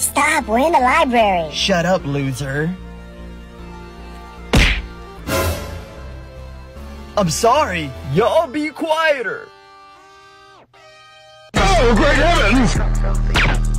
Stop, we're in the library. Shut up, loser. I'm sorry. Y'all be quieter. Oh, great heavens!